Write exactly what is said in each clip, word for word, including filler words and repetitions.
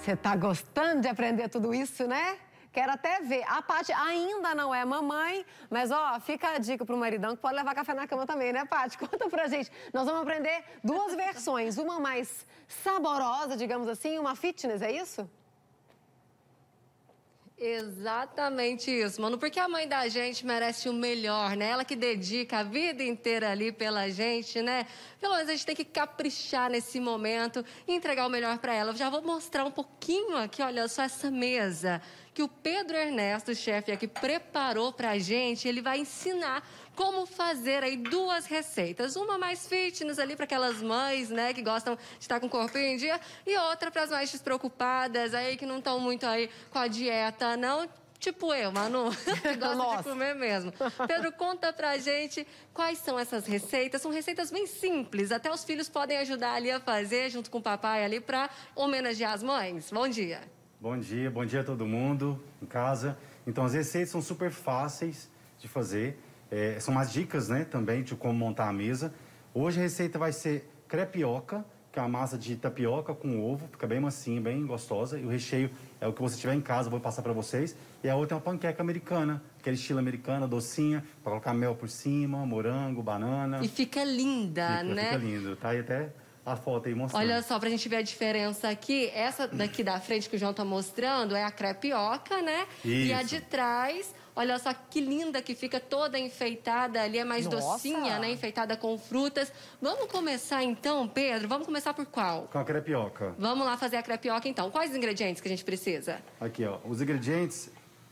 Você tá gostando de aprender tudo isso, né? Quero até ver. A Paty ainda não é mamãe, mas ó, fica a dica pro maridão que pode levar café na cama também, né, Paty? Conta pra gente. Nós vamos aprender duas versões, uma mais saborosa, digamos assim, e uma fitness, é isso? Exatamente isso, mano, porque a mãe da gente merece o melhor, né? Ela que dedica a vida inteira ali pela gente, né? Pelo menos a gente tem que caprichar nesse momento e entregar o melhor pra ela. Eu já vou mostrar um pouquinho aqui, olha só essa mesa que o Pedro Ernesto, chefe aqui, preparou pra gente. Ele vai ensinar como fazer aí duas receitas. Uma mais fitness ali para aquelas mães, né, que gostam de estar com o corpo em dia. E outra para as mais despreocupadas aí, que não estão muito aí com a dieta, não. Tipo eu, Manu, que gosta Nossa. de comer mesmo. Pedro, conta pra gente quais são essas receitas. São receitas bem simples. Até os filhos podem ajudar ali a fazer, junto com o papai ali, para homenagear as mães. Bom dia. Bom dia, bom dia a todo mundo em casa. Então, as receitas são super fáceis de fazer. É, são umas dicas, né, também de como montar a mesa. Hoje a receita vai ser crepioca, que é uma massa de tapioca com ovo. Fica bem macia, bem gostosa. E o recheio é o que você tiver em casa, eu vou passar para vocês. E a outra é uma panqueca americana, aquele estilo americano, docinha, para colocar mel por cima, morango, banana. E fica linda, fica, né? Fica lindo, tá aí até a foto aí mostrando. Olha só, pra gente ver a diferença aqui, essa daqui da frente que o João tá mostrando é a crepioca, né? Isso. E a de trás, olha só que linda que fica toda enfeitada ali, é mais Nossa. docinha, né? Enfeitada com frutas. Vamos começar então, Pedro? Vamos começar por qual? Com a crepioca. Vamos lá fazer a crepioca então. Quais os ingredientes que a gente precisa? Aqui, ó, os ingredientes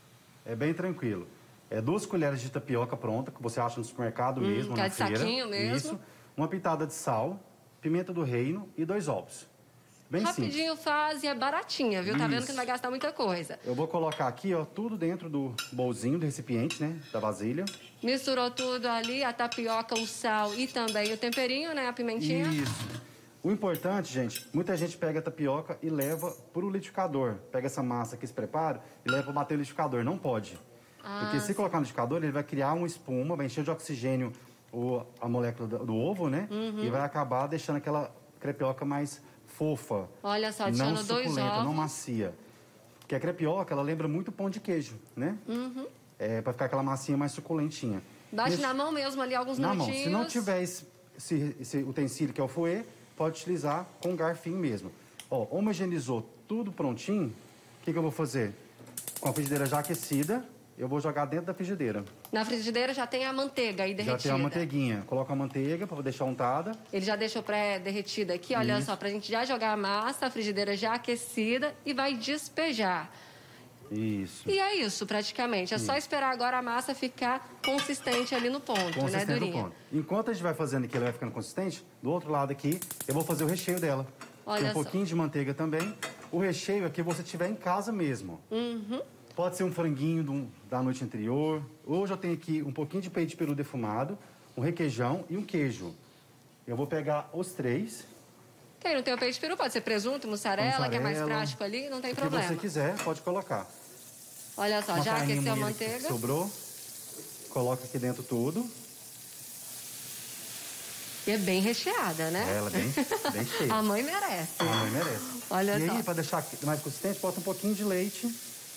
é bem tranquilo. É duas colheres de tapioca pronta, que você acha no supermercado Hum, mesmo, que é na de feira. saquinho mesmo. Isso. Uma pitada de sal, pimenta do reino e dois ovos. Bem Rapidinho simples. faz e é baratinha, viu? Tá vendo Isso. que não vai gastar muita coisa. Eu vou colocar aqui, ó, tudo dentro do bolzinho, do recipiente, né, da vasilha. Misturou tudo ali, a tapioca, o sal e também o temperinho, né? A pimentinha. Isso. O importante, gente, muita gente pega a tapioca e leva pro liquidificador. Pega essa massa que se prepara e leva para bater no liquidificador. Não pode. Ah, Porque se sim. colocar no liquidificador, ele vai criar uma espuma, vai encher de oxigênio o, a molécula do, do ovo, né? Uhum. E vai acabar deixando aquela crepioca mais fofa. Olha só, não adicionando dois suculenta, ovos. não macia. Porque a crepioca, ela lembra muito pão de queijo, né? Uhum. É, para ficar aquela massinha mais suculentinha. Bate Nesse- na mão mesmo ali alguns na minutinhos. mão. Se não tiver esse, esse, esse utensílio que é o fouet, pode utilizar com um garfinho mesmo. Ó, homogeneizou tudo prontinho, o que, que eu vou fazer? Com a frigideira já aquecida, eu vou jogar dentro da frigideira. Na frigideira já tem a manteiga aí derretida. Já tem a manteiguinha. Coloca a manteiga para deixar untada. Ele já deixou pré-derretida aqui, olha Isso. só, pra gente já jogar a massa, a frigideira já aquecida e vai despejar. Isso. E é isso, praticamente. É só esperar agora a massa ficar consistente ali no ponto, né, Consistente no Durinha? ponto. Enquanto a gente vai fazendo aqui, ela vai ficando consistente, do outro lado aqui, eu vou fazer o recheio dela. Olha tem um só. pouquinho de manteiga também. O recheio aqui você tiver em casa mesmo. Uhum. Pode ser um franguinho do- da noite anterior. Hoje eu tenho aqui um pouquinho de peito de peru defumado, um requeijão e um queijo. Eu vou pegar os três. Quem não tem o peito de peru pode ser presunto, mussarela, que é mais mussarela, prático ali, não tem o que problema. você quiser, pode colocar. Olha só, Uma já carninha aqueceu a moída que manteiga. sobrou. Coloca aqui dentro tudo. E é bem recheada, né? Ela bem, bem cheia. A mãe merece. A mãe merece. Olha e só. aí, para deixar mais consistente, bota um pouquinho de leite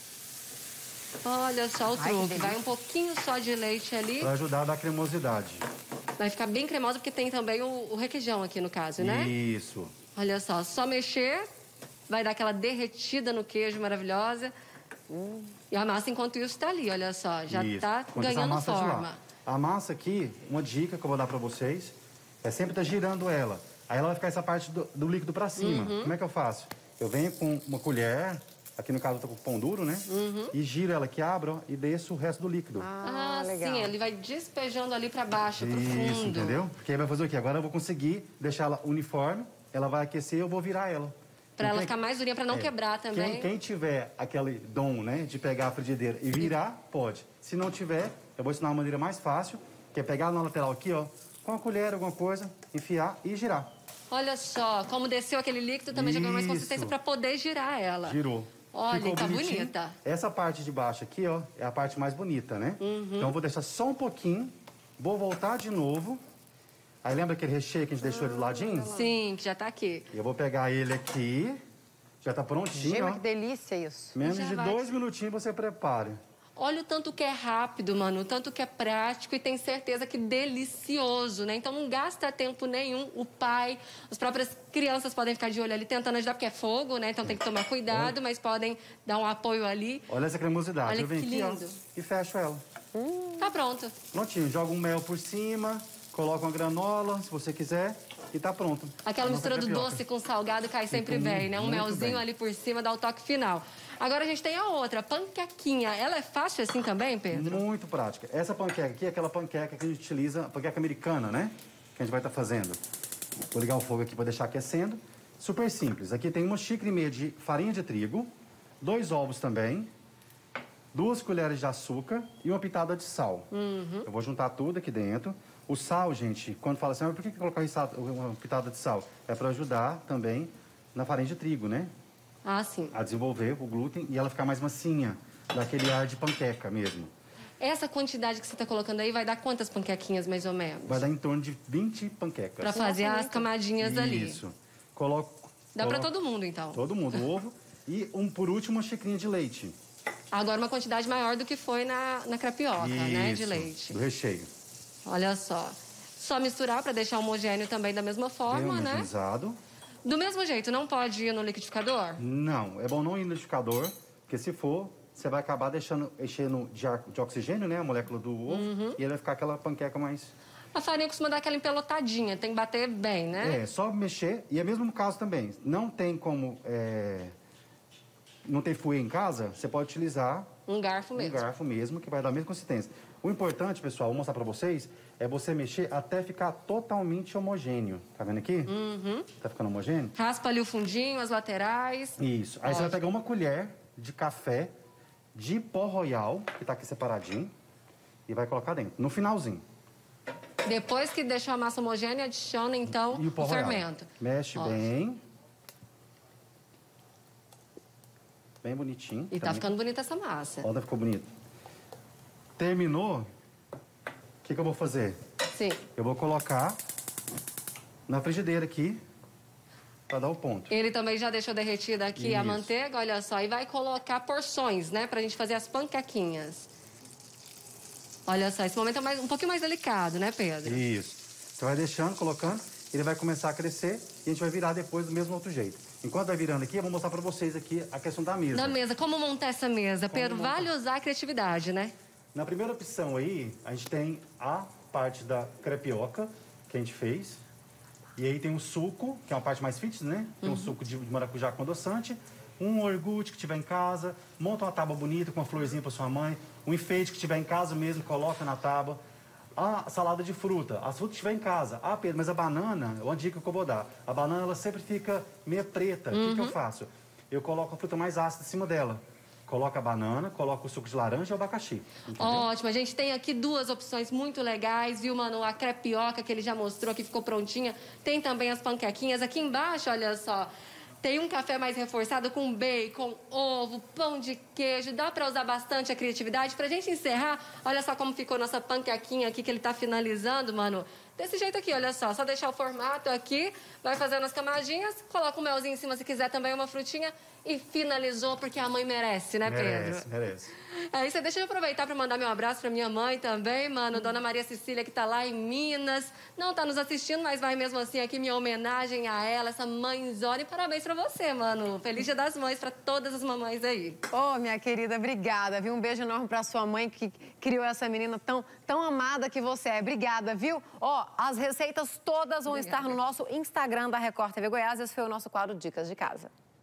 Olha só o Ai, que truque. delícia. Vai um pouquinho só de leite ali. para ajudar a dar cremosidade. Vai ficar bem cremosa, porque tem também o, o requeijão aqui no caso, né? Isso. Olha só, só mexer, vai dar aquela derretida no queijo maravilhosa. E a massa, enquanto isso, tá ali, olha só. Já Isso. tá Quando essa ganhando massa de lá. forma. A massa aqui, uma dica que eu vou dar para vocês, é sempre estar girando ela. Aí ela vai ficar essa parte do, do líquido para cima. Uhum. Como é que eu faço? Eu venho com uma colher, aqui no caso eu tô com pão duro, né? Uhum. E giro ela aqui, abro ó, e desço o resto do líquido. Ah, legal. sim, ele vai despejando ali pra baixo, pro Isso, fundo. entendeu? Porque aí vai fazer o quê? Agora eu vou conseguir deixar ela uniforme, ela vai aquecer e eu vou virar ela. Pra Então, ela quem- ficar mais durinha, pra não é, quebrar também. Quem, quem tiver aquele dom, né, de pegar a frigideira e virar, pode. Se não tiver, eu vou ensinar uma maneira mais fácil, que é pegar na lateral aqui, ó, com a colher, alguma coisa, enfiar e girar. Olha só, como desceu aquele líquido, também já ganhou mais Isso. consistência pra poder girar ela. Girou. Olha, Ficou tá bonitinho. bonita. Essa parte de baixo aqui, ó, é a parte mais bonita, né? Uhum. Então eu vou deixar só um pouquinho, vou voltar de novo. Aí lembra aquele recheio que a gente deixou ele do ladinho? Sim, que já tá aqui. Eu vou pegar ele aqui, Já tá prontinho, Gema, ó. que delícia isso. Menos Já de vai. dois minutinhos você prepara. Olha o tanto que é rápido, mano, o tanto que é prático e tem certeza que delicioso, né? Então não gasta tempo nenhum. O pai, as próprias crianças podem ficar de olho ali tentando ajudar, porque é fogo, né? Então tem que tomar cuidado, Olha. mas podem dar um apoio ali. Olha essa cremosidade. Olha Eu venho que aqui, lindo. ó, e fecho ela. Hum. Tá pronto. Prontinho. Joga um mel por cima, coloca uma granola, se você quiser, e tá pronto. Aquela A nossa mistura do crepioca. doce com salgado cai sempre Fica bem, né? Um muito melzinho bem. ali por cima dá o toque final. Agora a gente tem a outra, panquequinha. Ela é fácil assim também, Pedro? Muito prática. Essa panqueca aqui é aquela panqueca que a gente utiliza, a panqueca americana, né? Que a gente vai estar fazendo. Vou ligar o fogo aqui para deixar aquecendo. Super simples. Aqui tem uma xícara e meia de farinha de trigo, dois ovos também, duas colheres de açúcar e uma pitada de sal. Uhum. Eu vou juntar tudo aqui dentro. O sal, gente, quando fala assim, mas por que colocar uma pitada de sal? É para ajudar também na farinha de trigo, né? Ah, sim. A desenvolver o glúten e ela ficar mais macinha, daquele ar de panqueca mesmo. Essa quantidade que você tá colocando aí vai dar quantas panquequinhas, mais ou menos? Vai dar em torno de vinte panquecas. Pra fazer as camadinhas ali. Isso. Coloco, Dá pra coloco todo mundo, então. todo mundo, o ovo. E, um, por último, uma xicrinha de leite. Agora uma quantidade maior do que foi na, na crepioca, né? De Isso, leite. do recheio. Olha só. Só misturar pra deixar homogêneo também da mesma Bem forma, né? homogeneizado. Do mesmo jeito, não pode ir no liquidificador? Não, é bom não ir no liquidificador, porque se for, você vai acabar deixando, enchendo de, ar, de oxigênio, né? A molécula do ovo. Uhum. E ele vai ficar aquela panqueca mais... A farinha costuma dar aquela empelotadinha, tem que bater bem, né? É, só mexer. E é mesmo no caso também. Não tem como... É... Não tem fouet em casa, você pode utilizar... Um garfo mesmo. Um garfo mesmo, que vai dar a mesma consistência. O importante, pessoal, vou mostrar pra vocês, é você mexer até ficar totalmente homogêneo. Tá vendo aqui? Uhum. Tá ficando homogêneo? Raspa ali o fundinho, as laterais. Isso. Aí você vai Ótimo. pegar uma colher de café de pó royal, que tá aqui separadinho, e vai colocar dentro, no finalzinho. Depois que deixou a massa homogênea, adiciona então E o pó o royal. fermento. Mexe Ótimo. bem. Bem bonitinho. E tá também. ficando bonita essa massa. Olha, ficou bonito. Terminou, o que, que eu vou fazer? Sim. Eu vou colocar na frigideira aqui, para dar o ponto. Ele também já deixou derretida aqui a Isso. manteiga, olha só. E vai colocar porções, né? Pra gente fazer as panquequinhas. Olha só, esse momento é mais, um pouquinho mais delicado, né, Pedro? Isso. Você vai deixando, colocando, ele vai começar a crescer e a gente vai virar depois do mesmo outro jeito. Enquanto vai virando aqui, eu vou mostrar para vocês aqui a questão da mesa. Da mesa, como montar essa mesa? Como Pedro, montar? vale usar a criatividade, né? Na primeira opção aí, a gente tem a parte da crepioca que a gente fez. E aí tem o suco, que é uma parte mais fitness, né? Tem um suco de maracujá com adoçante. Um iogurte que tiver em casa. Monta uma tábua bonita com uma florzinha para sua mãe. Um enfeite que tiver em casa mesmo, coloca na tábua. A salada de fruta. As frutas que tiver em casa. Ah, Pedro, mas a banana, é uma dica que eu vou dar. A banana, ela sempre fica meio preta. O que, que eu faço? Eu coloco a fruta mais ácida em cima dela. Coloca a banana, coloca o suco de laranja e o abacaxi. Entendeu? Ótimo, a gente tem aqui duas opções muito legais, viu, mano? A crepioca que ele já mostrou, que ficou prontinha. Tem também as panquequinhas. Aqui embaixo, olha só, tem um café mais reforçado com bacon, ovo, pão de queijo. Dá pra usar bastante a criatividade. Pra gente encerrar, olha só como ficou nossa panquequinha aqui que ele tá finalizando, mano. Desse jeito aqui, olha só. Só deixar o formato aqui, vai fazendo as camadinhas, coloca um melzinho em cima se quiser também, uma frutinha. E finalizou, porque a mãe merece, né, Pedro? Merece, merece. É isso, deixa eu aproveitar para mandar meu abraço para minha mãe também, mano, Dona Maria Cecília, que tá lá em Minas. Não tá nos assistindo, mas vai mesmo assim aqui minha homenagem a ela, essa mãezona. E parabéns para você, mano. Feliz Dia das Mães para todas as mamães aí. Ô, oh, minha querida, obrigada, viu? Um beijo enorme pra sua mãe que criou essa menina tão, tão amada que você é. Obrigada, viu? Ó, oh, as receitas todas vão Obrigada. estar no nosso Instagram da Record T V Goiás. Esse foi o nosso quadro Dicas de Casa.